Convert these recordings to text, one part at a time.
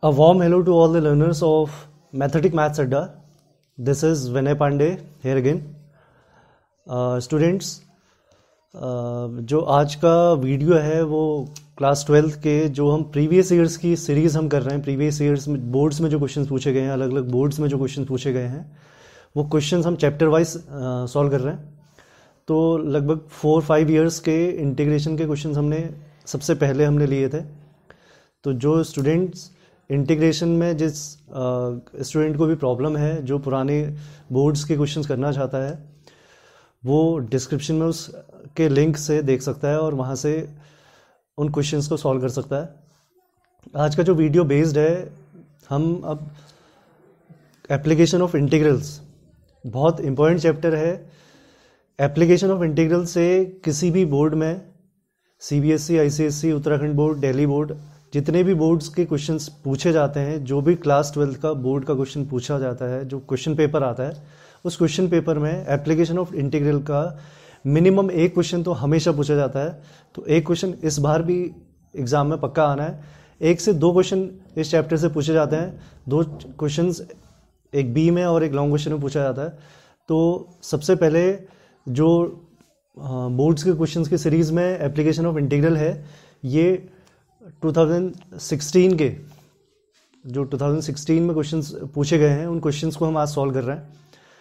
A warm hello to all the learners of Mathetic Maths Adda. This is Vinay Pandey here again. Students, जो आज का video है वो class 12th के जो हम प्रीवियस ईयर्स की सीरीज़ हम कर रहे हैं. प्रीवियस ईयर्स में बोर्ड्स में जो क्वेश्चंस पूछे गए हैं, अलग अलग बोर्ड्स में जो क्वेश्चंस पूछे गए हैं, वो क्वेश्चंस हम चैप्टर वाइज सॉल्व कर रहे हैं. तो लगभग 4-5 ईयर्स के इंटीग्रेशन के क्वेश्चंस हमने सबसे पहले हमने लिए थे. तो जो स्टूडेंट्स इंटीग्रेशन में जिस स्टूडेंट को भी प्रॉब्लम है, जो पुराने बोर्ड्स के क्वेश्चंस करना चाहता है, वो डिस्क्रिप्शन में उसके लिंक से देख सकता है और वहाँ से उन क्वेश्चंस को सॉल्व कर सकता है. आज का जो वीडियो बेस्ड है, हम अब एप्लीकेशन ऑफ इंटीग्रल्स, बहुत इम्पोर्टेंट चैप्टर है. एप्लीकेशन ऑफ इंटीग्रल से किसी भी बोर्ड में, CBSE, ICSE, Uttarakhand board, Delhi board, जितने भी बोर्ड्स के क्वेश्चंस पूछे जाते हैं, जो भी क्लास 12 का बोर्ड का क्वेश्चन पूछा जाता है, जो क्वेश्चन पेपर आता है, उस क्वेश्चन पेपर में एप्लीकेशन ऑफ इंटीग्रल का मिनिमम एक क्वेश्चन तो हमेशा पूछा जाता है. तो एक क्वेश्चन इस बार भी एग्जाम में पक्का आना है. 1 से 2 क्वेश्चन इस चैप्टर से पूछे जाते हैं. 2 क्वेश्चंस एक बी में और एक लॉन्ग क्वेश्चन में पूछा जाता है. तो सबसे पहले जो बोर्ड्स के क्वेश्चंस की सीरीज़ में एप्लीकेशन ऑफ इंटीग्रल है, ये 2016 के जो 2016 में क्वेश्चंस पूछे गए हैं, उन क्वेश्चंस को हम आज सॉल्व कर रहे हैं.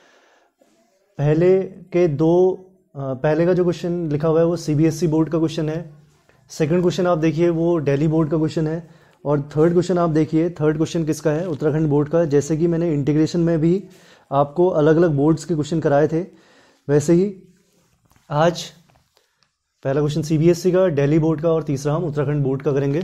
पहले का जो क्वेश्चन लिखा हुआ है वो CBSE बोर्ड का क्वेश्चन है. सेकंड क्वेश्चन आप देखिए वो दिल्ली बोर्ड का क्वेश्चन है. और थर्ड क्वेश्चन आप देखिए, थर्ड क्वेश्चन किसका है? उत्तराखंड बोर्ड का. जैसे कि मैंने इंटीग्रेशन में भी आपको अलग अलग बोर्ड्स के क्वेश्चन कराए थे, वैसे ही आज पहला क्वेश्चन CBSE का, दिल्ली बोर्ड का और तीसरा हम उत्तराखंड बोर्ड का करेंगे.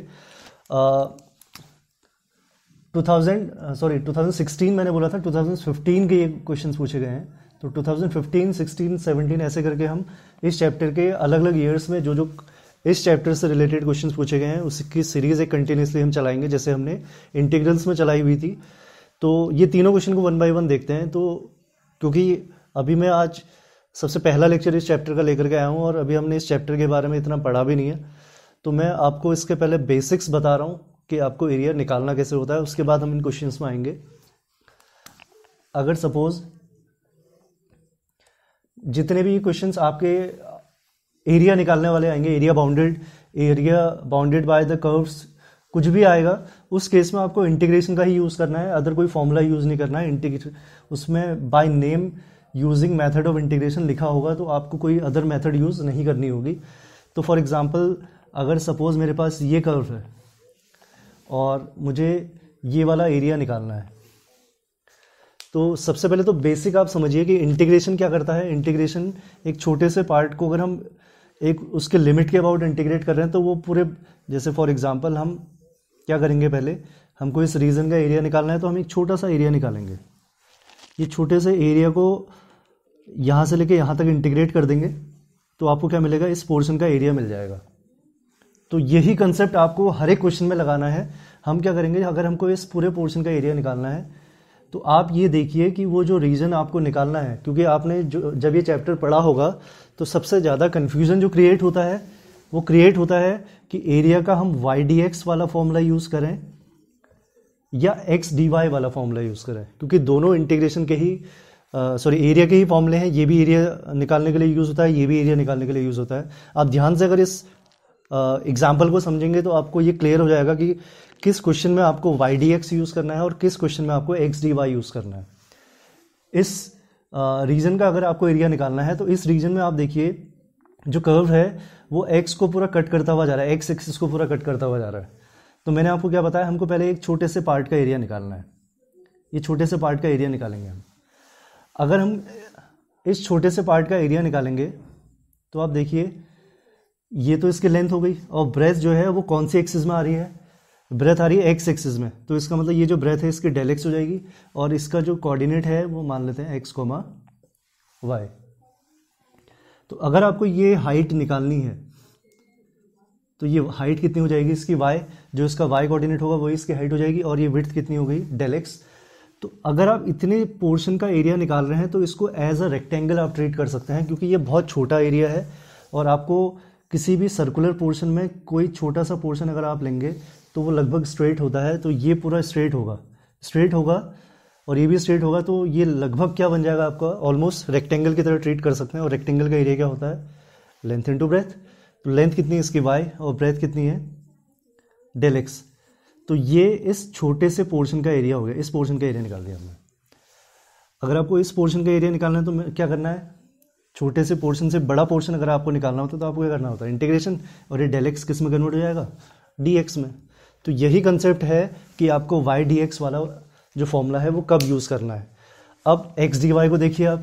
2016 मैंने बोला था, 2015 के ये क्वेश्चंस पूछे गए हैं. तो 2015, 16, 17 ऐसे करके हम इस चैप्टर के अलग अलग ईयर्स में जो इस चैप्टर से रिलेटेड क्वेश्चंस पूछे गए हैं, उसकी सीरीज़ एक कंटिन्यूसली हम चलाएंगे, जैसे हमने इंटीग्रल्स में चलाई हुई थी. तो ये तीनों क्वेश्चन को 1 बाय 1 देखते हैं. तो क्योंकि अभी मैं आज सबसे पहला लेक्चर इस चैप्टर का लेकर के आया हूँ और अभी हमने इस चैप्टर के बारे में इतना पढ़ा भी नहीं है, तो मैं आपको इसके पहले बेसिक्स बता रहा हूँ कि आपको एरिया निकालना कैसे होता है. उसके बाद हम इन क्वेश्चंस में आएंगे. अगर सपोज जितने भी क्वेश्चंस आपके एरिया निकालने वाले आएंगे, area bounded by the curves, कुछ भी आएगा, उस केस में आपको इंटीग्रेशन का ही यूज़ करना है. अदर कोई फॉर्मूला यूज़ नहीं करना है. इंटीग्रेशन उसमें by name using method of integration लिखा होगा, तो आपको कोई अदर मेथड यूज़ नहीं करनी होगी. तो फॉर एग्जांपल, अगर सपोज मेरे पास ये कर्व है और मुझे ये वाला एरिया निकालना है, तो सबसे पहले तो बेसिक आप समझिए कि इंटीग्रेशन क्या करता है. इंटीग्रेशन एक छोटे से पार्ट को अगर हम एक उसके लिमिट के अबाउट इंटीग्रेट कर रहे हैं, तो वो पूरे, जैसे फॉर एग्जांपल हम क्या करेंगे, पहले हमको इस रीजन का एरिया निकालना है, तो हम एक छोटा सा एरिया निकालेंगे. ये छोटे से एरिया को यहाँ से लेके यहाँ तक इंटीग्रेट कर देंगे, तो आपको क्या मिलेगा? इस पोर्शन का एरिया मिल जाएगा. तो यही कंसेप्ट आपको हर एक क्वेश्चन में लगाना है. हम क्या करेंगे, अगर हमको इस पूरे पोर्शन का एरिया निकालना है, तो आप ये देखिए कि वो जो रीजन आपको निकालना है, क्योंकि आपने जब ये चैप्टर पढ़ा होगा, तो सबसे ज़्यादा कन्फ्यूज़न जो क्रिएट होता है, वो क्रिएट होता है कि एरिया का हम YDX वाला फॉर्मूला यूज़ करें या XDY वाला फॉर्मूला यूज़ करें, क्योंकि दोनों इंटीग्रेशन के ही एरिया के ही फॉर्मूले हैं. ये भी एरिया निकालने के लिए यूज़ होता है, ये भी एरिया निकालने के लिए यूज़ होता है. आप ध्यान से अगर इस एग्जाम्पल को समझेंगे तो आपको ये क्लियर हो जाएगा कि किस क्वेश्चन में आपको YDX यूज़ करना है और किस क्वेश्चन में आपको XDY यूज़ करना है. इस रीजन का अगर आपको एरिया निकालना है, तो इस रीजन में आप देखिए जो कर्व है वो X को पूरा कट करता हुआ जा रहा है, X एक्सिस को पूरा कट करता हुआ जा रहा है. तो मैंने आपको क्या बताया, हमको पहले एक छोटे से पार्ट का एरिया निकालना है. ये छोटे से पार्ट का एरिया निकालेंगे हम. अगर हम इस छोटे से पार्ट का एरिया निकालेंगे, तो आप देखिए ये तो इसकी लेंथ हो गई, और ब्रेथ जो है वो कौन सी एक्सिस में आ रही है? ब्रेथ आ रही है X एक्सिस में. तो इसका मतलब ये जो ब्रेथ है इसकी del X हो जाएगी, और इसका जो कोऑर्डिनेट है वो मान लेते हैं X, Y. तो अगर आपको ये हाइट निकालनी है, तो ये हाइट कितनी हो जाएगी इसकी? Y, जो इसका Y कोऑर्डिनेट होगा वही इसकी हाइट हो जाएगी. और ये विड्थ कितनी हो गई? del X. तो अगर आप इतने पोर्शन का एरिया निकाल रहे हैं, तो इसको एज अ रेक्टेंगल आप ट्रीट कर सकते हैं, क्योंकि ये बहुत छोटा एरिया है. और आपको किसी भी सर्कुलर पोर्शन में कोई छोटा सा पोर्शन अगर आप लेंगे, तो वो लगभग स्ट्रेट होता है, तो ये पूरा स्ट्रेट होगा और ये भी स्ट्रेट होगा, तो ये लगभग क्या बन जाएगा आपका, ऑलमोस्ट रेक्टेंगल की तरह ट्रीट कर सकते हैं। और रेक्टेंगल का एरिया क्या होता है, लेंथ इनटू ब्रेथ। तो लेंथ कितनी है इसकी y और ब्रेथ कितनी है डेल x। तो ये इस छोटे से पोर्शन का एरिया हो गया, इस पोर्शन का एरिया निकाल दिया हमने। अगर आपको इस पोर्शन का एरिया निकालना है तो क्या करना है, छोटे से पोर्शन से बड़ा पोर्शन अगर आपको निकालना होता है तो आपको क्या करना होता है, इंटीग्रेशन, और ये डेल x किस में कन्वर्ट हो जाएगा, dx में। तो यही कंसेप्ट है कि आपको y dx वाला जो फॉर्मूला है वो कब यूज करना है। अब x dy को देखिए आप,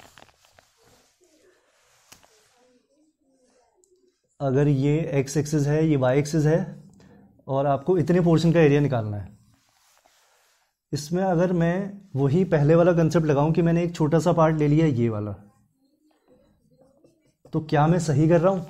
अगर ये x एक्सिस है, ये y एक्सिस है, और आपको इतने पोर्शन का एरिया निकालना है। इसमें अगर मैं वही पहले वाला कंसेप्ट लगाऊं कि मैंने एक छोटा सा पार्ट ले लिया ये वाला, तो क्या मैं सही कर रहा हूं,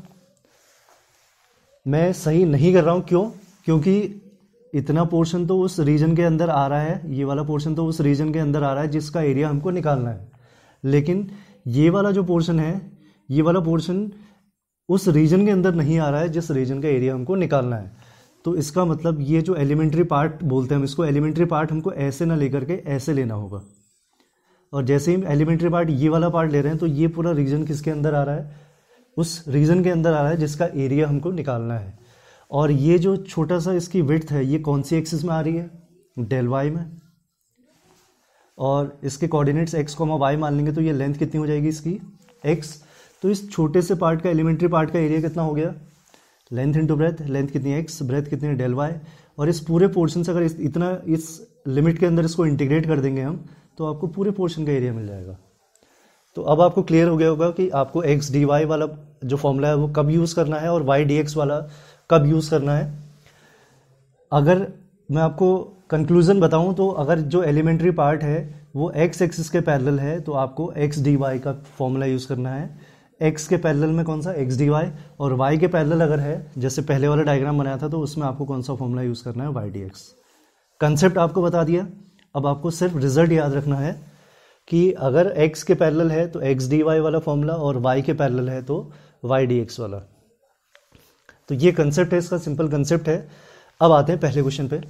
मैं सही नहीं कर रहा हूं। क्यों, क्योंकि इतना पोर्शन तो उस रीजन के अंदर आ रहा है, ये वाला पोर्शन तो उस रीजन के अंदर आ रहा है जिसका एरिया हमको निकालना है, लेकिन ये वाला जो पोर्शन है, ये वाला पोर्शन उस रीजन के अंदर नहीं आ रहा है जिस रीजन का एरिया हमको निकालना है। तो इसका मतलब ये जो एलिमेंट्री पार्ट बोलते हैं हम इसको, एलिमेंट्री पार्ट हमको ऐसे ना लेकर के ऐसे लेना होगा। और जैसे ही हम एलिमेंट्री पार्ट ये वाला पार्ट ले रहे हैं तो ये पूरा रीजन किसके अंदर आ रहा है, उस रीजन के अंदर आ रहा है जिसका एरिया हमको निकालना है। और ये जो छोटा सा इसकी विड्थ है, ये कौन सी एक्सिस में आ रही है, डेल वाई में, और इसके कोऑर्डिनेट्स x, y मान लेंगे तो ये लेंथ कितनी हो जाएगी इसकी x। तो इस छोटे से पार्ट का, एलिमेंट्री पार्ट का एरिया कितना हो गया, लेंथ इंटू ब्रेथ, लेंथ कितनी है x, ब्रेथ कितनी है डेल वाई। और इस पूरे पोर्शन से अगर इतना इस लिमिट के अंदर इसको इंटीग्रेट कर देंगे हम, तो आपको पूरे पोर्शन का एरिया मिल जाएगा। तो अब आपको क्लियर हो गया होगा कि आपको x dy वाला जो फॉर्मूला है वो कब यूज़ करना है और y dx वाला कब यूज़ करना है। अगर मैं आपको कंक्लूजन बताऊं तो अगर जो एलिमेंट्री पार्ट है वो x एक्सिस के पैरेलल है तो आपको x dy का फॉर्मूला यूज़ करना है। x के पैरेलल में कौन सा, x dy, और y के पैरेलल अगर है जैसे पहले वाला डायग्राम बनाया था तो उसमें आपको कौन सा फॉर्मूला यूज़ करना है, y dx। कंसेप्ट आपको बता दिया। अब आपको सिर्फ रिजल्ट याद रखना है कि अगर x के पैरेलल है तो x dy वाला फॉर्मूला, और y के पैरेलल है तो y dx वाला। तो ये कंसेप्ट है, इसका सिंपल कंसेप्ट है। अब आते हैं पहले क्वेश्चन पे।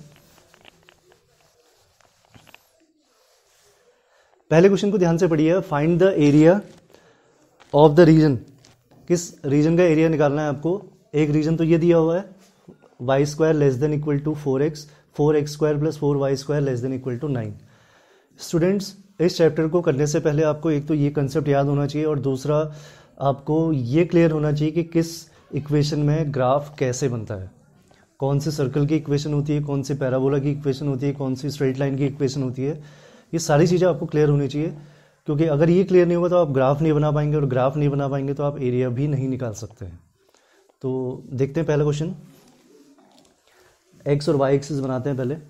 पहले क्वेश्चन को ध्यान से पढ़िए, find the area of the region. किस रीजन का एरिया निकालना है आपको। एक रीजन तो ये दिया हुआ है y square less than equal to 4x, 4x square plus 4y square less than equal to 9। Students, इस चैप्टर को करने से पहले आपको एक तो ये कंसेप्ट याद होना चाहिए, और दूसरा आपको ये क्लियर होना चाहिए कि किस इक्वेशन में ग्राफ कैसे बनता है, कौन से सर्कल की इक्वेशन होती है, कौन से पैराबोला की इक्वेशन होती है, कौन सी स्ट्रेट लाइन की इक्वेशन होती है। ये सारी चीज़ें आपको क्लियर होनी चाहिए, क्योंकि अगर ये क्लियर नहीं होगा तो आप ग्राफ नहीं बना पाएंगे, और ग्राफ नहीं बना पाएंगे तो आप एरिया भी नहीं निकाल सकते हैं। तो देखते हैं पहला क्वेश्चन। एक्स और वाई एक्सिस बनाते हैं पहले।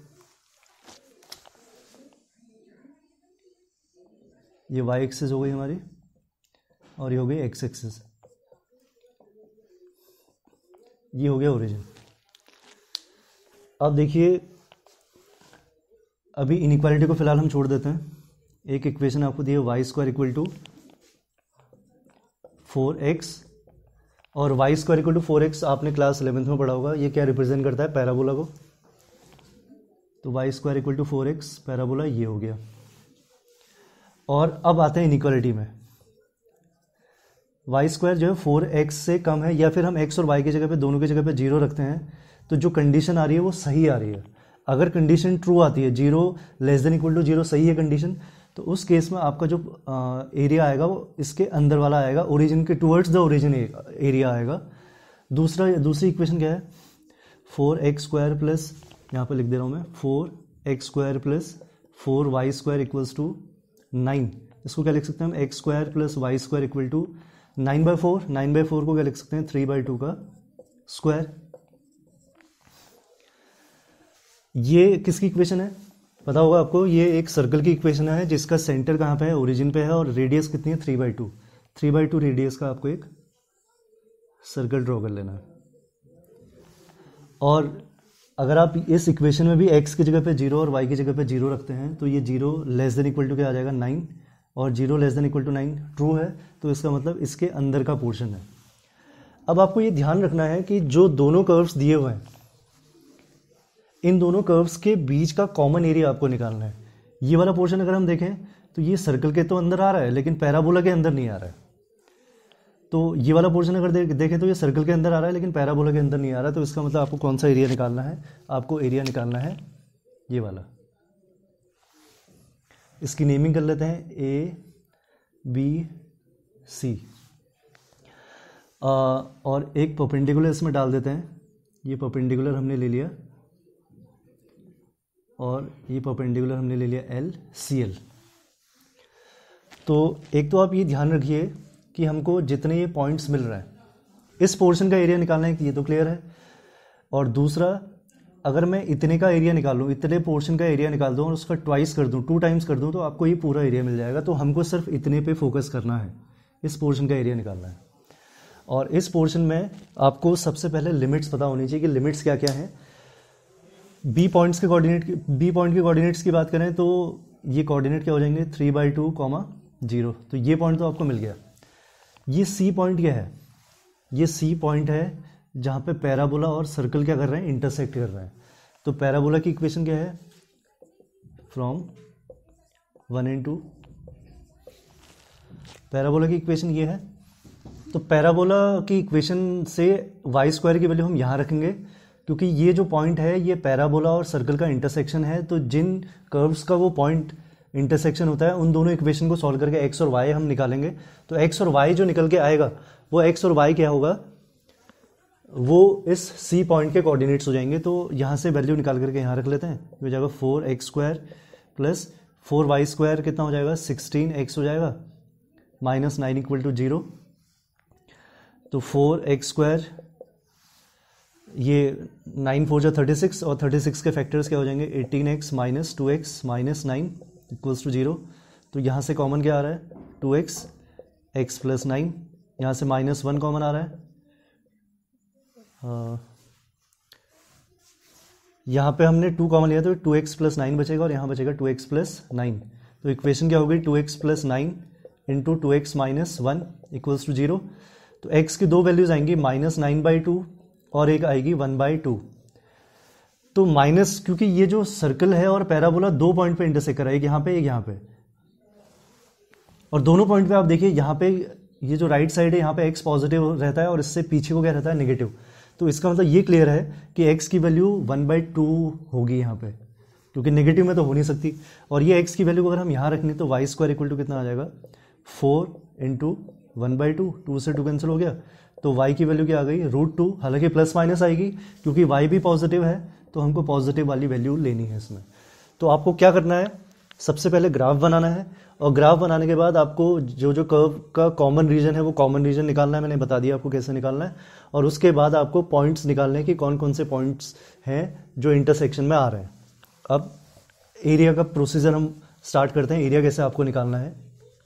ये वाई एक्सिस हो गई हमारी और ये हो गई एक्स एक्सिस, ये हो गया ओरिजिन। अब देखिए, अभी इनइक्वालिटी को फिलहाल हम छोड़ देते हैं। एक इक्वेशन आपको दी है y square equal to 4x, और Y square equal to 4x आपने क्लास 11th में पढ़ा होगा। ये क्या रिप्रेजेंट करता है, पैराबोला को। तो y square equal to 4x parabola, ये हो गया। और अब आते हैं इनइक्वालिटी में। वाई स्क्वायर जो है 4x से कम है, या फिर हम x और y की जगह पे, दोनों की जगह पे 0 रखते हैं, तो जो कंडीशन आ रही है वो सही आ रही है। अगर कंडीशन ट्रू आती है, 0 लेस देन इक्वल टू 0 सही है कंडीशन, तो उस केस में आपका जो एरिया आएगा वो इसके अंदर वाला आएगा, ओरिजिन के टूवर्ड्स द ओरिजिन एरिया आएगा। दूसरी इक्वेशन क्या है, 4x स्क्वायर प्लस, यहाँ पर लिख दे रहा हूँ मैं, 4x square plus 4y square equals to 9। इसको क्या लिख सकते हैं हम, x square plus y square equal to 9/4। 9/4 को क्या लिख सकते हैं, 3/2 का स्क्वायर। ये किसकी इक्वेशन है पता होगा आपको, ये एक सर्कल की इक्वेशन है जिसका सेंटर कहाँ पे है, ओरिजिन पे है, और रेडियस कितनी है, 3/2। 3/2 रेडियस का आपको एक सर्कल ड्रॉ कर लेना है। और अगर आप इस इक्वेशन में भी x की जगह पे 0 और y की जगह पे 0 रखते हैं तो ये 0 लेस देन इक्वल टू क्या आ जाएगा, 9, और 0 less than equal to 9 true है, तो इसका मतलब इसके अंदर का पोर्शन है। अब आपको ये ध्यान रखना है कि जो दोनों कर्व्स दिए हुए हैं, इन दोनों कर्व्स के बीच का कॉमन एरिया आपको निकालना है। ये वाला पोर्शन अगर हम देखें तो ये सर्कल के तो अंदर आ रहा है लेकिन पैराबोला के अंदर नहीं आ रहा है। तो ये वाला पोर्शन अगर देखें तो ये सर्कल के अंदर आ रहा है लेकिन पैराबोला के अंदर नहीं आ रहा है। तो इसका मतलब आपको कौन सा एरिया निकालना है? आपको एरिया निकालना है ये वाला। इसकी नेमिंग कर लेते हैं ए बी सी, और एक परपेंडिकुलर इसमें डाल देते हैं। ये परपेंडिकुलर हमने ले लिया और ये परपेंडिकुलर हमने ले लिया एल सी एल। तो एक तो आप ये ध्यान रखिए कि हमको जितने ये पॉइंट्स मिल रहा है इस पोर्शन का एरिया निकालना है, कि ये तो क्लियर है। और दूसरा, अगर मैं इतने का एरिया निकालूं, इतने पोर्शन का एरिया निकाल दूं और उसका ट्वाइस कर दूं, 2 टाइम्स कर दूं, तो आपको ये पूरा एरिया मिल जाएगा। तो हमको सिर्फ इतने पे फोकस करना है, इस पोर्शन का एरिया निकालना है। और इस पोर्शन में आपको सबसे पहले लिमिट्स पता होनी चाहिए कि लिमिट्स क्या क्या हैं। बी पॉइंट के कोऑर्डिनेट्स की बात करें तो ये कोऑर्डिनेट क्या हो जाएंगे? 3/2, 0। तो ये पॉइंट तो आपको मिल गया। ये सी पॉइंट क्या है? ये सी पॉइंट है जहाँ पे पैराबोला और सर्कल क्या कर रहे हैं? इंटरसेक्ट कर रहे हैं। तो पैराबोला की इक्वेशन क्या है? From 1 and 2। पैराबोला की इक्वेशन ये है। तो पैराबोला की इक्वेशन से y² की वैल्यू हम यहाँ रखेंगे, क्योंकि ये जो पॉइंट है ये पैराबोला और सर्कल का इंटरसेक्शन है। तो जिन कर्व्स का वो पॉइंट इंटरसेक्शन होता है उन दोनों इक्वेशन को सॉल्व करके x और y हम निकालेंगे। तो x और y जो निकल के आएगा वो x और y क्या होगा? वो इस c पॉइंट के कोऑर्डिनेट्स हो जाएंगे। तो यहाँ से वैल्यू निकाल करके यहाँ रख लेते हैं। ये हो जाएगा 4x² प्लस 4y² कितना हो जाएगा? 16x हो जाएगा, -9 = 0। तो 4x², ये 9 4 36 और 36 के फैक्टर्स क्या हो जाएंगे? 18x - 2x - 9 = 0। तो यहाँ से कॉमन क्या आ रहा है? 2x, x + 9। यहाँ से -1 कॉमन आ रहा है। यहाँ पे हमने 2 कॉमन लिया तो 2x + 9 बचेगा और यहाँ बचेगा 2x + 9। तो इक्वेशन क्या होगी? 2x + 9 × 2x - 1 = 0। तो x की 2 वैल्यूज आएंगी, -9/2 और एक आएगी 1/2। तो माइनस, क्योंकि ये जो सर्कल है और पैराबोला 2 पॉइंट पे इंटरसेक्ट कर रहा है, एक यहाँ पे एक यहाँ पे, और दोनों पॉइंट पे आप देखिए यहाँ पे ये जो राइट साइड है यहाँ पे x पॉजिटिव रहता है और इससे पीछे को क्या रहता है? नेगेटिव। तो इसका मतलब ये क्लियर है कि x की वैल्यू 1/2 होगी यहाँ पे, क्योंकि नेगेटिव में तो हो नहीं सकती। और ये x की वैल्यू अगर हम यहाँ रखें तो y² = कितना आ जाएगा? 4 × 1/2, 2 से 2 कैंसिल हो गया। तो y की वैल्यू क्या आ गई? √2। हालांकि प्लस माइनस आएगी क्योंकि y भी पॉजिटिव है, तो हमको पॉजिटिव वाली वैल्यू लेनी है इसमें। तो आपको क्या करना है? सबसे पहले ग्राफ बनाना है, और ग्राफ बनाने के बाद आपको जो कर्व का कॉमन रीजन है वो कॉमन रीजन निकालना है। मैंने बता दिया आपको कैसे निकालना है। और उसके बाद आपको पॉइंट्स निकालने हैं कि कौन कौन से पॉइंट्स हैं जो इंटरसेक्शन में आ रहे हैं। अब एरिया का प्रोसीजर हम स्टार्ट करते हैं। एरिया कैसे आपको निकालना है?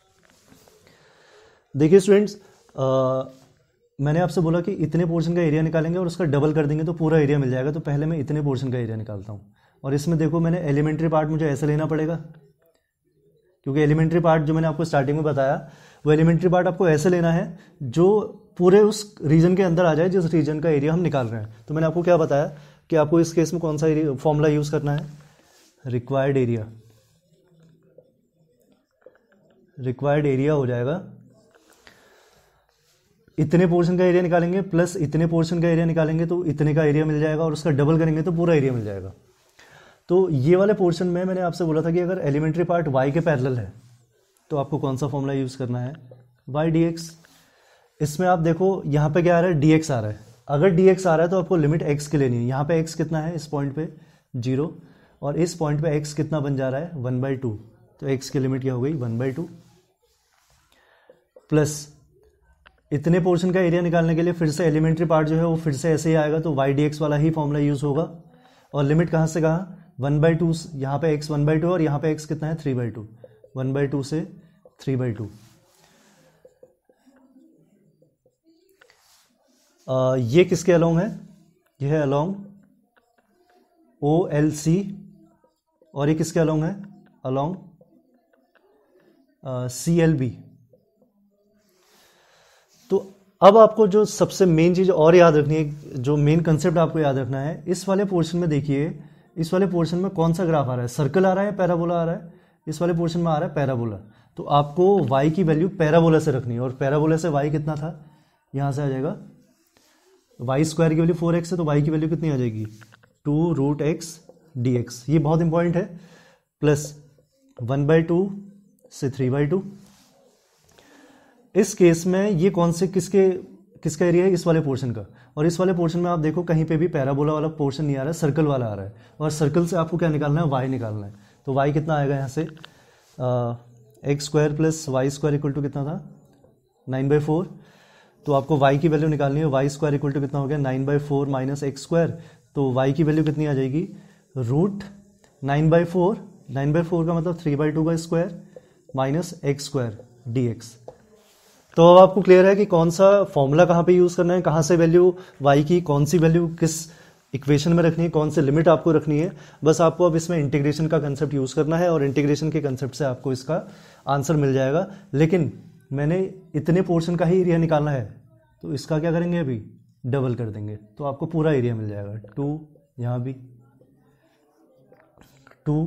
देखिए स्टूडेंट्स, मैंने आपसे बोला कि इतने पोर्शन का एरिया निकालेंगे और उसका डबल कर देंगे तो पूरा एरिया मिल जाएगा। तो पहले मैं इतने पोर्शन का एरिया निकालता हूँ। और इसमें देखो, मैंने एलिमेंट्री पार्ट मुझे ऐसे लेना पड़ेगा, क्योंकि एलिमेंट्री पार्ट जो मैंने आपको स्टार्टिंग में बताया वो एलिमेंट्री पार्ट आपको ऐसे लेना है जो पूरे उस रीजन के अंदर आ जाए जिस रीजन का एरिया हम निकाल रहे हैं। तो मैंने आपको क्या बताया कि आपको इस केस में कौन सा फॉर्मूला यूज करना है? Required area. रिक्वायर्ड एरिया हो जाएगा, इतने पोर्शन का एरिया निकालेंगे प्लस इतने पोर्शन का एरिया निकालेंगे तो इतने का एरिया मिल जाएगा, और उसका डबल करेंगे तो पूरा एरिया मिल जाएगा। तो ये वाले पोर्शन में मैंने आपसे बोला था कि अगर एलिमेंट्री पार्ट y के पैरेलल है तो आपको कौन सा फॉर्मूला यूज करना है? y dx। इसमें आप देखो यहाँ पे क्या आ रहा है? dx आ रहा है। अगर dx आ रहा है तो आपको लिमिट x की लेनी है। यहाँ पे x कितना है? इस पॉइंट पे 0, और इस पॉइंट पे x कितना बन जा रहा है? 1/2। तो x की लिमिट क्या हो गई? 1/2। प्लस इतने पोर्शन का एरिया निकालने के लिए फिर से एलिमेंट्री पार्ट जो है वो फिर से ऐसे ही आएगा, तो y dx वाला ही फॉर्मूला यूज होगा। और लिमिट कहाँ से कहाँ? 1/2। यहाँ पे x 1/2 और यहाँ पे x कितना है? 3/2। 1/2 से 3/2। ये किसके अलोंग है? ये है अलोंग OLC, और ये किसके अलोंग है? Along CLB। तो अब आपको जो सबसे मेन चीज और याद रखनी है, जो मेन कंसेप्ट आपको याद रखना है, इस वाले पोर्शन में देखिए, इस वाले पोर्शन में कौन सा ग्राफ आ रहा है, सर्कल आ रहा है या पैराबोला आ रहा है? इस वाले पोर्शन में आ रहा है पैराबोला। तो आपको y की वैल्यू पैराबोला से रखनी है, और पैराबोला से y कितना था, यहाँ से आ जाएगा वाई स्क्वायर की वैल्यू 4x है, तो y की वैल्यू कितनी आ जाएगी 2√x dx। ये बहुत इंपॉर्टेंट है। प्लस 1/2 से 3/2। इस केस में ये कौन से किसका एरिया है, इस वाले पोर्शन का। और इस वाले पोर्शन में आप देखो कहीं पे भी पैराबोला वाला पोर्शन नहीं आ रहा है, सर्कल वाला आ रहा है। और सर्कल से आपको क्या निकालना है, y निकालना है। तो y कितना आएगा यहाँ से, x² plus y² equal to कितना था 9/4। तो आपको y की वैल्यू निकालनी है, y² इक्वल टू कितना हो गया 9/4 माइनस x²। तो y की वैल्यू कितनी आ जाएगी √9/4। 9/4 का मतलब 3/2 का स्क्वायर माइनस x² dx। तो अब आपको क्लियर है कि कौन सा फॉर्मूला कहाँ पे यूज़ करना है, कहाँ से वैल्यू y की कौन सी वैल्यू किस इक्वेशन में रखनी है, कौन से लिमिट आपको रखनी है। बस आपको अब इसमें इंटीग्रेशन का कंसेप्ट यूज़ करना है, और इंटीग्रेशन के कंसेप्ट से आपको इसका आंसर मिल जाएगा। लेकिन मैंने इतने पोर्शन का ही एरिया निकालना है, तो इसका क्या करेंगे, अभी डबल कर देंगे तो आपको पूरा एरिया मिल जाएगा। 2 यहाँ भी 2,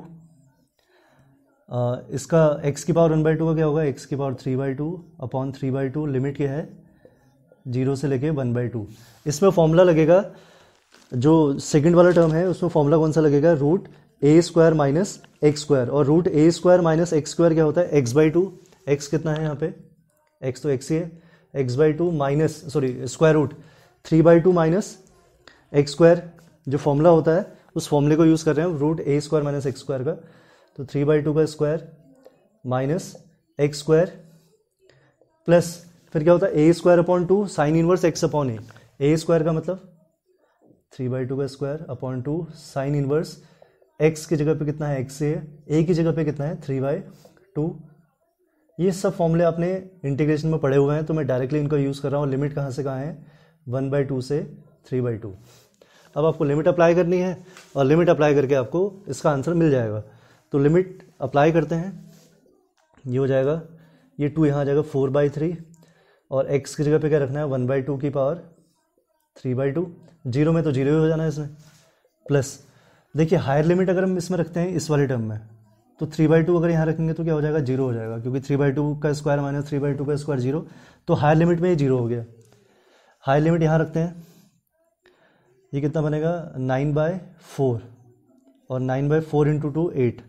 इसका x की पावर 1/2 का क्या होगा, x की पावर 3/2 अपॉन 3/2। लिमिट क्या है 0 से लेके 1/2। इसमें फॉर्मूला लगेगा, जो सेकंड वाला टर्म है उसमें फॉर्मूला कौन सा लगेगा, √a² माइनस x²। और √a² माइनस x² क्या होता है, x/2। x कितना है यहाँ पे, x तो x ही है, x/2 minus square root 3/2 minus x²। जो फॉर्मूला होता है उस फॉर्मूले को यूज़ कर रहे हैं, √a² माइनस x² का। तो 3/2 का स्क्वायर माइनस x² प्लस फिर क्या होता है a² upon 2 sine inverse x upon a² का मतलब 3/2 का square upon 2 sine inverse x की जगह पे कितना है, x से है, a की जगह पे कितना है 3/2। ये सब फॉर्मूले आपने इंटीग्रेशन में पढ़े हुए हैं, तो मैं डायरेक्टली इनको यूज़ कर रहा हूँ। लिमिट कहाँ से कहाँ है, 1/2 से 3/2। अब आपको लिमिट अप्लाई करनी है, और लिमिट अप्लाई करके आपको इसका आंसर मिल जाएगा। तो लिमिट अप्लाई करते हैं, ये हो जाएगा, ये 2 यहाँ आ जाएगा 4/3, और x की जगह पे क्या रखना है 1/2 की पावर 3/2। 0 में तो 0 ही हो जाना है इसमें। प्लस देखिए हायर लिमिट अगर हम इसमें रखते हैं इस वाले टर्म में, तो 3/2 अगर यहाँ रखेंगे तो क्या हो जाएगा 0 हो जाएगा, क्योंकि 3/2 का स्क्वायर माइनस 3/2 का स्क्वायर 0। तो हायर लिमिट में ये 0 हो गया। हायर लिमिट यहाँ रखते हैं, ये कितना बनेगा 9/4, और 9/4 इंटू 2 8,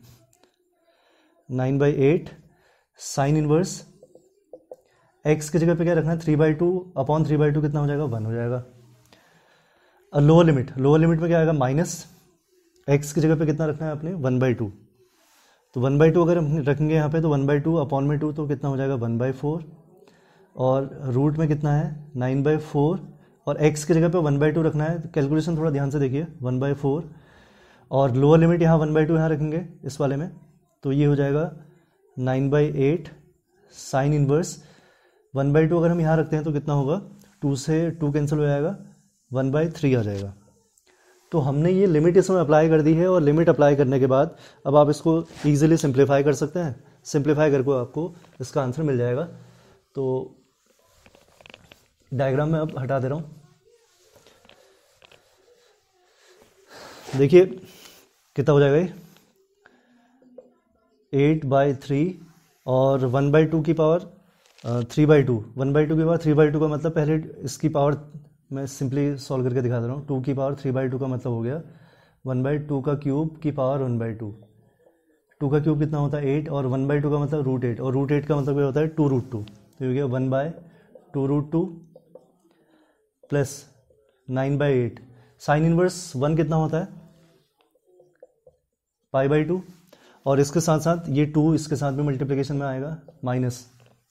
9/8 साइन इनवर्स x की जगह पे क्या रखना है 3/2 अपॉन 3/2 कितना हो जाएगा 1 हो जाएगा। लोअर लिमिट में क्या आएगा माइनस x की जगह पे कितना रखना है आपने 1/2। तो 1/2 अगर हम रखेंगे यहाँ पे तो 1/2 अपॉन में 2 तो कितना हो जाएगा 1/4, और रूट में कितना है 9/4, और x की जगह पे 1/2 रखना है। कैलकुलेशन थोड़ा ध्यान से देखिए, 1/4 और लोअर लिमिट यहाँ 1/2 यहाँ रखेंगे इस वाले में, तो ये हो जाएगा 9/8 साइन इनवर्स 1/2 अगर हम यहाँ रखते हैं तो कितना होगा 2 से 2 कैंसिल हो जाएगा 1/3 आ जाएगा। तो हमने ये लिमिट इसमें अप्लाई कर दी है, और लिमिट अप्लाई करने के बाद अब आप इसको ईजिली सिंप्लीफाई कर सकते हैं। सिंप्लीफाई करके आपको इसका आंसर मिल जाएगा। तो डायग्राम में अब हटा दे रहा हूँ। देखिए कितना हो जाएगा ये 8/3 और 1/2 की पावर 3/2। 1/2 की पावर 3/2 का मतलब पहले इसकी पावर मैं सिंपली सॉल्व करके दिखा दे रहा हूँ। 2 की पावर 3/2 का मतलब हो गया 1/2 का क्यूब की पावर 1/2। 2 का क्यूब कितना होता है 8, और 1/2 का मतलब √8, और √8 का मतलब क्या होता है 2√2। तो हो गया 1/2√2 प्लस 9/8 साइन इनवर्स 1 कितना होता है π/2, और इसके साथ साथ ये 2 इसके साथ भी मल्टीप्लिकेशन में आएगा माइनस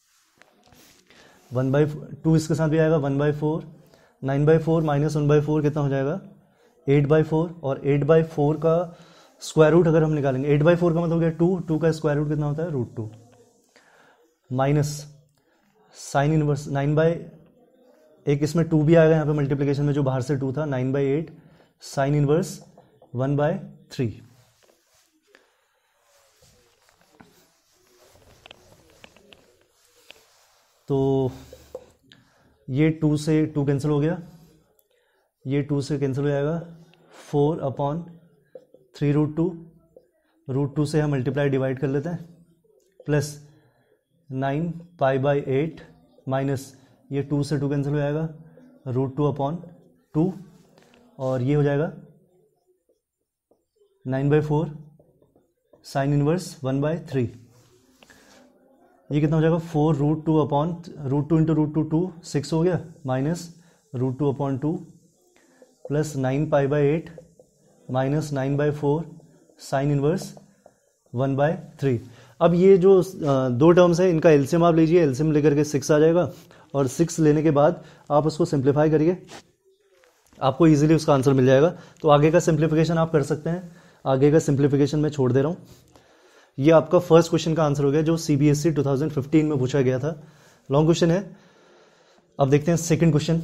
1/2 इसके साथ भी आएगा 1/4। 9/4 माइनस 1/4 कितना हो जाएगा 8/4, और 8/4 का स्क्वायर रूट अगर हम निकालेंगे 8/4 का मतलब हो गया 2 का स्क्वायर रूट कितना होता है √2 माइनस साइन इनवर्स 9/1 इसमें 2 भी आएगा यहाँ पे मल्टीप्लिकेशन में जो बाहर से 2 था 9/8 साइन इनवर्स 1/3। तो ये 2 से 2 कैंसिल हो गया, ये 2 से कैंसिल हो जाएगा 4/3 रूट टू से हम मल्टीप्लाई डिवाइड कर लेते हैं, प्लस 9π/8 माइनस ये 2 से 2 कैंसिल हो जाएगा, √2/2 और ये हो जाएगा 9/4 साइन इनवर्स 1/3। ये कितना हो जाएगा 4√2 इंटू √2 6 हो गया, minus √2/2 plus 9π/8 minus 9/4 sine inverse 1/3। अब ये जो दो टर्म्स है इनका एलसीएम आप लीजिए, एलसीएम लेकर के 6 आ जाएगा और 6 लेने के बाद आप उसको सिंप्लीफाई करिए, आपको इजीली उसका आंसर मिल जाएगा। तो आगे का सिंप्लीफिकेशन आप कर सकते हैं, आगे का सिंप्लीफिकेशन मैं छोड़ दे रहा हूँ। ये आपका फर्स्ट क्वेश्चन का आंसर हो गया जो CBSE 2015 में पूछा गया था, लॉन्ग क्वेश्चन है। अब देखते हैं सेकंड क्वेश्चन।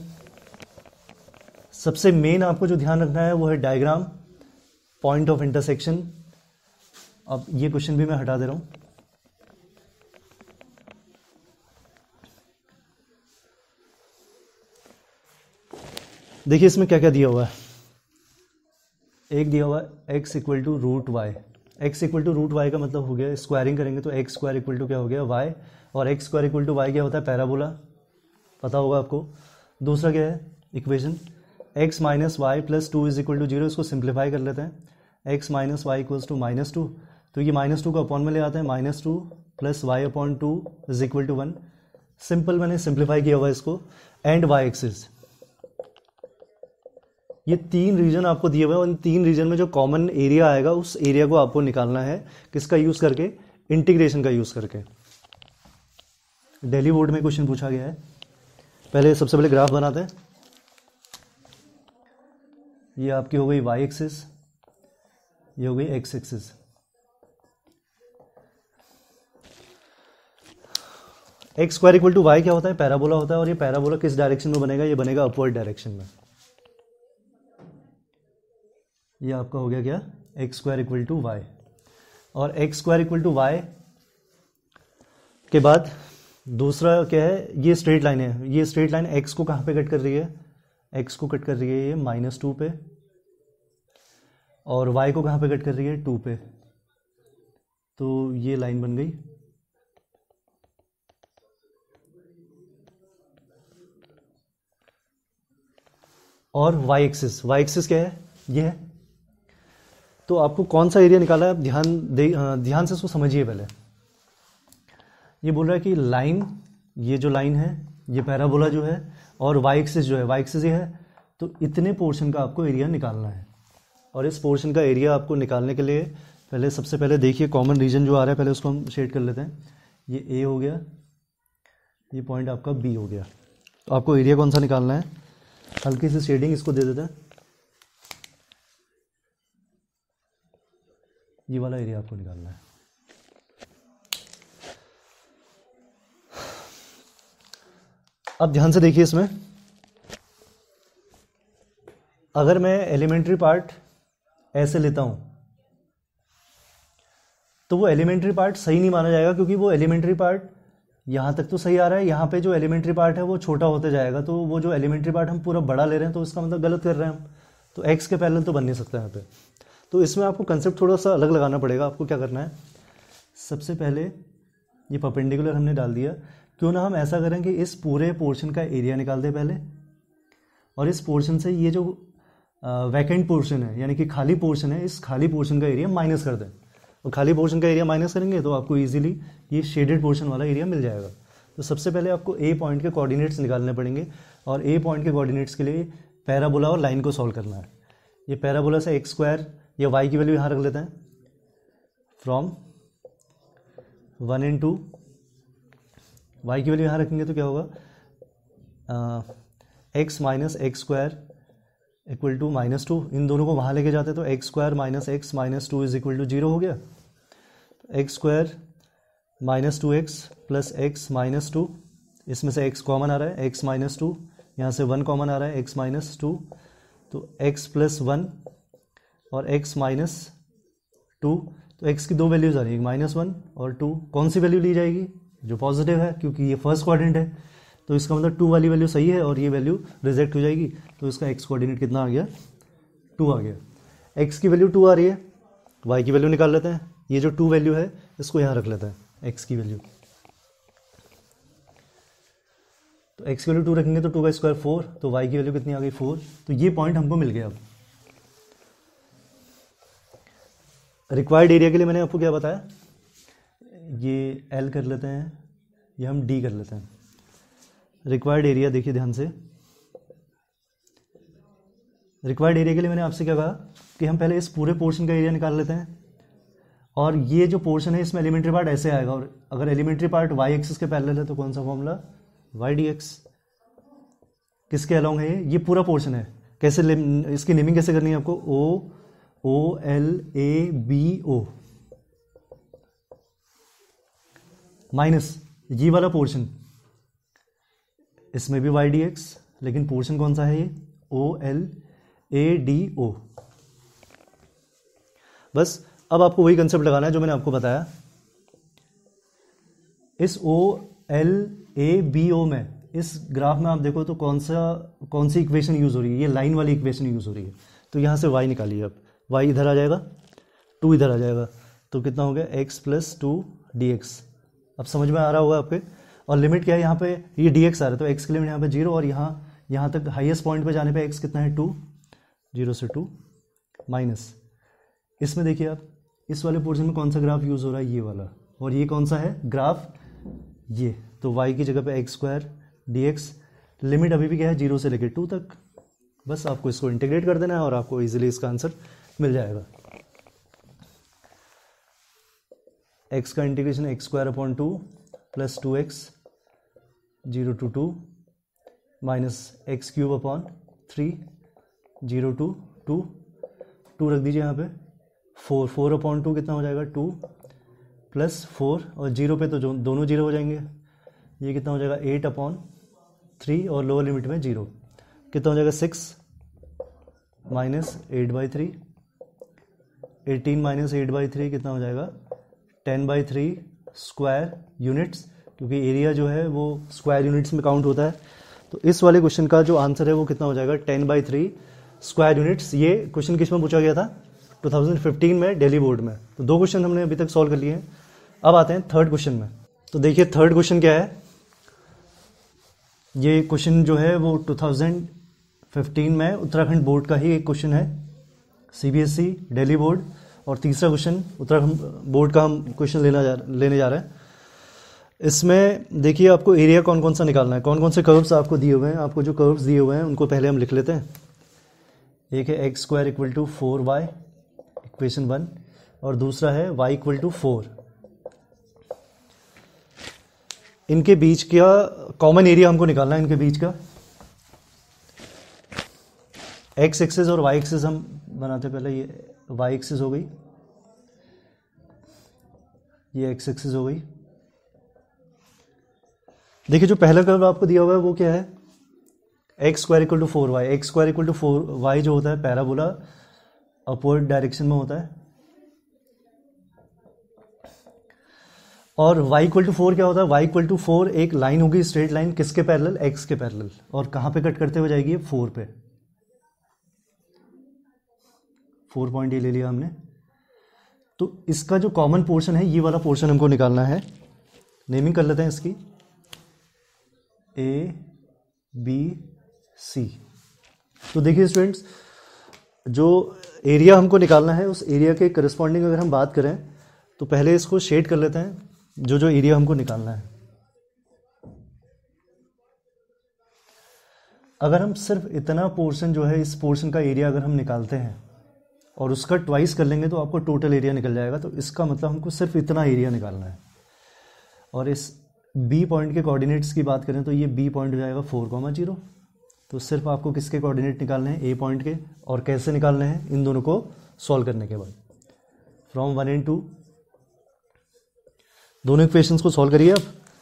सबसे मेन आपको जो ध्यान रखना है वो है डायग्राम, पॉइंट ऑफ इंटरसेक्शन। अब ये क्वेश्चन भी मैं हटा दे रहा हूँ। देखिए इसमें क्या क्या दिया हुआ है। एक दिया हुआ है x equal to √y। x equal to √y का मतलब हो गया, स्क्वायरिंग करेंगे तो x स्क्वायर इक्वल टू क्या हो गया y, और x square equal to y क्या होता है, पैराबोला, पता होगा आपको। दूसरा क्या है equation, x minus y plus 2 is equal to 0। इसको सिंप्लीफाई कर लेते हैं, x minus y equals to -2, तो ये -2 को अपॉन में ले आते हैं, -2 plus y/2 is equal to 1। Simple मैंने सिंप्लीफाई किया हुआ इसको, एंड y एक्सिस। ये 3 रीजन आपको दिए हुए हैं और इन 3 रीजन में जो कॉमन एरिया आएगा उस एरिया को आपको निकालना है, किसका यूज करके, इंटीग्रेशन का यूज करके। दिल्ली बोर्ड में क्वेश्चन पूछा गया है। पहले सबसे पहले ग्राफ बनाते हैं। ये आपकी हो गई y एक्सिस, ये हो गई x axis. x square equal to y क्या होता है, पैराबोला होता है, और ये पैराबोला किस डायरेक्शन में बनेगा, ये बनेगा अपवर्ड डायरेक्शन में। ये आपका हो गया क्या, x square equal to y, और x square equal to y के बाद दूसरा क्या है, ये स्ट्रेट लाइन है। ये स्ट्रेट लाइन एक्स को कहाँ पे कट कर रही है, एक्स को कट कर रही है ये -2 पे, और वाई को कहाँ पे कट कर रही है, 2 पे। तो ये लाइन बन गई। और वाई एक्सिस क्या है, ये है। तो आपको कौन सा एरिया निकाला है, आप ध्यान से इसको समझिए पहले। ये बोल रहा है कि लाइन, ये जो लाइन है ये पैराबोला जो है, और वाई एक्सिस जो है, वाई एक्सिस ये है, तो इतने पोर्शन का आपको एरिया निकालना है। और इस पोर्शन का एरिया आपको निकालने के लिए पहले सबसे पहले देखिए कॉमन रीजन जो आ रहा है, पहले उसको हम शेड कर लेते हैं। ये ए हो गया, ये पॉइंट आपका बी हो गया। तो आपको एरिया कौन सा निकालना है, हल्की सी शेडिंग इसको दे देते हैं। ये वाला एरिया आपको निकालना है। अब ध्यान से देखिए इसमें, अगर मैं एलिमेंट्री पार्ट ऐसे लेता हूं तो वो एलिमेंट्री पार्ट सही नहीं माना जाएगा, क्योंकि वो एलिमेंट्री पार्ट यहां तक तो सही आ रहा है, यहां पे जो एलिमेंट्री पार्ट है वो छोटा होते जाएगा। तो वो जो एलिमेंट्री पार्ट हम पूरा बड़ा ले रहे हैं, तो इसका मतलब गलत कर रहे हैं हम। तो एक्स के पैरेलल तो बन नहीं सकता यहाँ पे। तो इसमें आपको कंसेप्ट थोड़ा सा अलग लगाना पड़ेगा। आपको क्या करना है, सबसे पहले ये परपेंडिकुलर हमने डाल दिया, क्यों ना हम ऐसा करें कि इस पूरे पोर्शन का एरिया निकाल दें पहले, और इस पोर्शन से ये जो वैकेंट पोर्शन है, यानी कि खाली पोर्शन है, इस खाली पोर्शन का एरिया माइनस कर दें। और खाली पोर्शन का एरिया माइनस करेंगे तो आपको इजीली ये शेडेड पोर्शन वाला एरिया मिल जाएगा। तो सबसे पहले आपको ए पॉइंट के कोऑर्डिनेट्स निकालने पड़ेंगे, और ए पॉइंट के कोऑर्डिनेट्स के लिए पैराबोला और लाइन को सॉल्व करना है। ये पैराबोला से एक्स स्क्वायर या वाई की वैल्यू यहाँ रख लेते हैं, फ्रॉम 1 and 2, वाई की वैल्यू यहाँ रखेंगे तो क्या होगा, x minus x square equal to -2। इन दोनों को वहाँ लेके जाते हैं तो x square minus x minus 2 is equal to 0 हो गया। X square -2x plus x minus 2, इसमें से x कॉमन आ रहा है, x माइनस 2, यहाँ से 1 कॉमन आ रहा है, x माइनस 2, तो x प्लस 1 और x माइनस 2। तो x की दो वैल्यूज आ रही है, -1 और 2। कौन सी वैल्यू ली जाएगी, जो पॉजिटिव है, क्योंकि ये फर्स्ट क्वाड्रेंट है। तो इसका मतलब 2 वाली वैल्यू सही है और ये वैल्यू रिजेक्ट हो जाएगी। तो इसका x कोऑर्डिनेट कितना आ गया, 2 आ गया। x की वैल्यू 2 आ रही है, y की वैल्यू निकाल लेते हैं, ये जो 2 वैल्यू है इसको यहाँ रख लेते हैं x की वैल्यू, तो x की वैल्यू 2 रखेंगे तो 2 का स्क्वायर 4, तो y की वैल्यू कितनी आ गई 4, तो ये पॉइंट हमको मिल गया। अब रिक्वायर्ड एरिया के लिए मैंने आपको क्या बताया, ये L कर लेते हैं, ये हम D कर लेते हैं। रिक्वायर्ड एरिया देखिए ध्यान से, रिक्वायर्ड एरिया के लिए मैंने आपसे क्या कहा कि हम पहले इस पूरे पोर्शन का एरिया निकाल लेते हैं, और ये जो पोर्शन है इसमें एलिमेंट्री पार्ट ऐसे आएगा, और अगर एलिमेंट्री पार्ट y एक्सिस के पैरेलल है तो कौन सा फॉर्मूला, y dx। किसके अलोंग है ये पूरा पोर्शन है। कैसे इसकी नेमिंग कैसे करनी है आपको, o l a b o minus ये वाला पोर्शन, इसमें भी y dx, लेकिन पोर्शन कौन सा है ये o l a d o। बस अब आपको वही कंसेप्ट लगाना है जो मैंने आपको बताया। इस o l a b o में, इस ग्राफ में आप देखो तो कौन सी इक्वेशन यूज हो रही है, ये लाइन वाली इक्वेशन यूज हो रही है। तो यहां से y निकालिए, अब y इधर आ जाएगा, 2 इधर आ जाएगा, तो कितना हो गया x + 2 dx। अब समझ में आ रहा होगा आपके। और लिमिट क्या है यहाँ पे, ये dx आ रहा है, तो x की लिमिट यहाँ पे 0, और यहाँ तक हाईएस्ट पॉइंट पे जाने पे x कितना है 2, 0 से 2 माइनस, इसमें देखिए आप इस वाले पोर्शन में कौन सा ग्राफ यूज हो रहा है, ये वाला, और ये कौन सा है ग्राफ, ये, तो y की जगह पे x² dx, लिमिट अभी भी क्या है 0 से लेकर 2 तक। बस आपको इसको इंटीग्रेट कर देना है और आपको इजीली इसका आंसर मिल जाएगा। x का integration x² + 2x 0 to 2 minus x³ 3 0 to 2, 2 रख दीजिए यहाँ पे, 4/2 कितना हो जाएगा 2 + 4, और 0 पे तो दोनों 0 हो जाएंगे, ये कितना हो जाएगा 8/3, और लोअर लिमिट में 0, कितना हो जाएगा 6 - 8/3, 18 - 8/3 कितना हो जाएगा 10/3 स्क्वायर यूनिट्स, क्योंकि एरिया जो है वो स्क्वायर यूनिट्स में काउंट होता है। तो इस वाले क्वेश्चन का जो आंसर है वो कितना हो जाएगा 10/3 स्क्वायर यूनिट्स। ये क्वेश्चन किस में पूछा गया था, 2015 में दिल्ली बोर्ड में। तो 2 क्वेश्चन हमने अभी तक सॉल्व कर लिए हैं। अब आते हैं थर्ड क्वेश्चन में। तो देखिए थर्ड क्वेश्चन क्या है, ये क्वेश्चन जो है वो 2015 में उत्तराखंड बोर्ड का ही एक क्वेश्चन है, CBSE दिल्ली बोर्ड, और तीसरा क्वेश्चन उत्तराखंड बोर्ड का हम क्वेश्चन लेने जा रहे हैं। इसमें देखिए आपको एरिया कौन कौन सा निकालना है, कौन कौन से कर्व्स आपको दिए हुए हैं। आपको जो कर्व्स दिए हुए हैं उनको पहले हम लिख लेते हैं। एक है x² = 4y, इक्वेशन 1, और दूसरा है y = 4। इनके बीच का कॉमन एरिया हमको निकालना है, इनके बीच का। x एक्सिस और y एक्सिस हम बनाते पहले, ये y एक्सिस हो गई, ये x एक्सिस हो गई। देखिए जो पहला कर्व आपको दिया हुआ है वो क्या है, x² = 4y। x² = 4y जो होता है पैराबोला अपवर्ड डायरेक्शन में होता है, और y = 4 क्या होता है, y = 4 एक लाइन होगी, स्ट्रेट लाइन, किसके पैरेलल, x के पैरेलल, और कहां पे कट करते हुए जाएगी, 4 पे। 4 पॉइंट ये ले लिया हमने। तो इसका जो कॉमन पोर्शन है, ये वाला पोर्शन हमको निकालना है। नेमिंग कर लेते हैं इसकी A B C। तो देखिए स्टूडेंट्स, जो एरिया हमको निकालना है उस एरिया के करस्पॉन्डिंग अगर हम बात करें तो पहले इसको शेड कर लेते हैं, जो एरिया हमको निकालना है। अगर हम सिर्फ इतना पोर्शन जो है, इस पोर्शन का एरिया अगर हम निकालते हैं और उसका ट्वाइस कर लेंगे तो आपको टोटल एरिया निकल जाएगा। तो इसका मतलब हमको सिर्फ इतना एरिया निकालना है। और इस बी पॉइंट के कोऑर्डिनेट्स की बात करें तो ये बी पॉइंट हो जाएगा 4,0। तो सिर्फ आपको किसके कोऑर्डिनेट निकालने हैं, ए पॉइंट के। और कैसे निकालने हैं, इन दोनों को सॉल्व करने के बाद फ्रॉम 1 and 2 दोनों इक्वेशंस को सॉल्व करिए। अब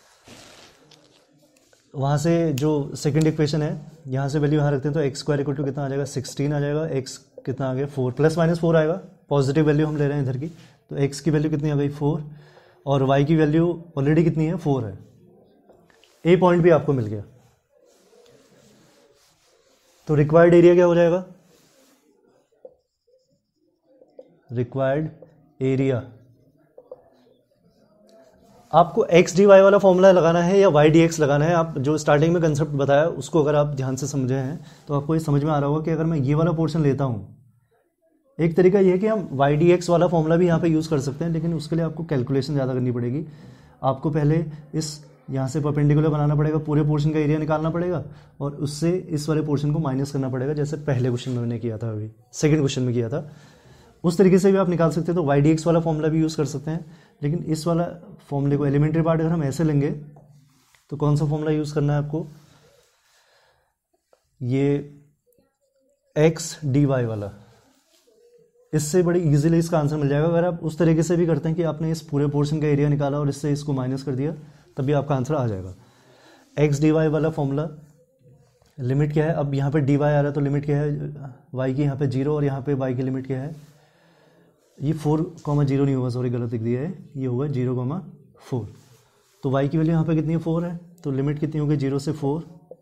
वहाँ से जो सेकंड इक्वेशन है, यहाँ से वैल्यू यहाँ रखते हैं तो x² = कितना आ जाएगा 16 आ जाएगा। x कितना आ गया 4, ±4 आएगा, पॉजिटिव वैल्यू हम ले रहे हैं इधर की। तो x की वैल्यू कितनी आ गई 4, और y की वैल्यू ऑलरेडी कितनी है 4 है। ए पॉइंट भी आपको मिल गया। तो रिक्वायर्ड एरिया क्या हो जाएगा, रिक्वायर्ड एरिया, आपको एक्स डी वाई वाला फॉर्मूला लगाना है या वाई डी एक्स लगाना है। आप जो स्टार्टिंग में कंसेप्ट बताया उसको अगर आप ध्यान से समझे हैं तो आपको ये समझ में आ रहा होगा कि अगर मैं ये वाला पोर्शन लेता हूँ, एक तरीका ये है कि हम वाई डी एक्स वाला फॉर्मूला भी यहाँ पे यूज़ कर सकते हैं, लेकिन उसके लिए आपको कैलकुलेशन ज़्यादा करनी पड़ेगी। आपको पहले इस यहाँ से परपेंडिकुलर बनाना पड़ेगा, पूरे पोर्शन का एरिया निकालना पड़ेगा और उससे इस वाले पोर्शन को माइनस करना पड़ेगा, जैसे पहले क्वेश्चन में मैंने किया था, अभी सेकंड क्वेश्चन में किया था। उस तरीके से भी आप निकाल सकते हैं। तो वाई डी एक्स वाला फॉर्मूला भी यूज़ कर सकते हैं, लेकिन इस वाला फॉर्मूले को एलिमेंट्री पार्ट अगर हम ऐसे लेंगे तो कौन सा फॉर्मूला यूज़ करना है आपको, ये एक्स डी वाई वाला। इससे बड़ी इजीली इसका आंसर मिल जाएगा। अगर आप उस तरीके से भी करते हैं कि आपने इस पूरे पोर्शन का एरिया निकाला और इससे इसको माइनस कर दिया, तब भी आपका आंसर आ जाएगा। एक्स डी वाई वाला फॉर्मूला, लिमिट क्या है, अब यहाँ पे डी वाई आ रहा है तो लिमिट क्या है, वाई की यहाँ पे 0 और यहाँ पे वाई की लिमिट क्या है, ये 4,0 नहीं होगा, सॉरी गलत लिख दिया है, ये होगा 0,4। तो वाई की वैल्यू यहाँ पे कितनी है, 4 है, तो लिमिट कितनी होगी 0 से 4।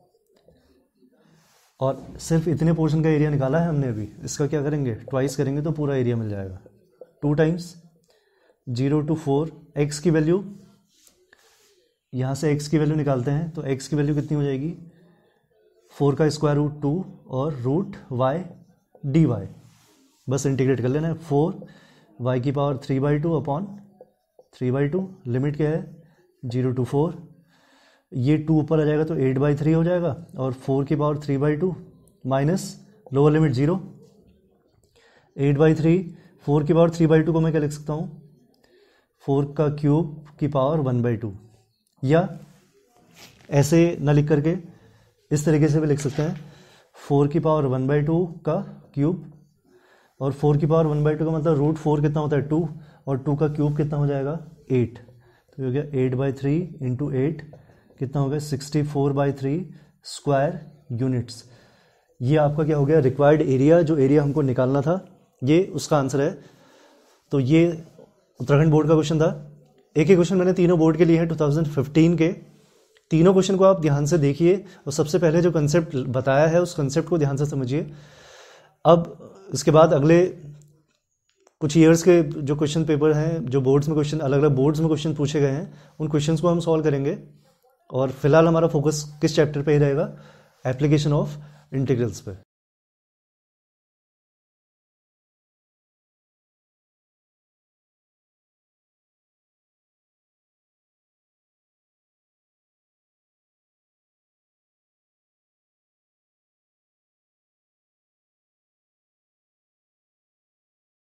और सिर्फ इतने पोर्शन का एरिया निकाला है हमने अभी, इसका क्या करेंगे, ट्वाइस करेंगे तो पूरा एरिया मिल जाएगा। 2 टाइम्स 0 to 4, एक्स की वैल्यू, यहाँ से एक्स की वैल्यू निकालते हैं तो एक्स की वैल्यू कितनी हो जाएगी, 4 का स्क्वायर रूट 2 और रूट वाई डी वाई, बस इंटीग्रेट कर लेना है। 4 वाई की पावर 3/2 अपॉन 3/2, लिमिट क्या है 0 to 4, ये 2 ऊपर आ जाएगा तो 8/3 हो जाएगा, और 4 की पावर 3/2 माइनस लोअर लिमिट 0, 8/3, 4 की पावर 3/2 को मैं क्या लिख सकता हूँ, 4 का क्यूब की पावर 1/2, या ऐसे न लिख करके इस तरीके से भी लिख सकते हैं, 4 की पावर 1/2 का क्यूब, और 4 की पावर 1/2 का मतलब रूट 4 कितना होता है 2, और 2 का क्यूब कितना हो जाएगा 8, तो हो गया 8/3 इंटू 8 कितना हो गया 64/3 स्क्वायर यूनिट्स। ये आपका क्या हो गया, रिक्वायर्ड एरिया, जो एरिया हमको निकालना था ये उसका आंसर है। तो ये उत्तराखंड बोर्ड का क्वेश्चन था। एक ही क्वेश्चन मैंने तीनों बोर्ड के लिए है 2015 के। तीनों क्वेश्चन को आप ध्यान से देखिए और सबसे पहले जो कंसेप्ट बताया है उस कंसेप्ट को ध्यान से समझिए। अब इसके बाद अगले कुछ ईयर्स के जो क्वेश्चन पेपर हैं, जो बोर्ड्स में क्वेश्चन, अलग अलग बोर्ड्स में क्वेश्चन पूछे गए हैं, उन क्वेश्चंस को हम सॉल्व करेंगे। और फिलहाल हमारा फोकस किस चैप्टर पे ही रहेगा, एप्लीकेशन ऑफ इंटीग्रल्स पे।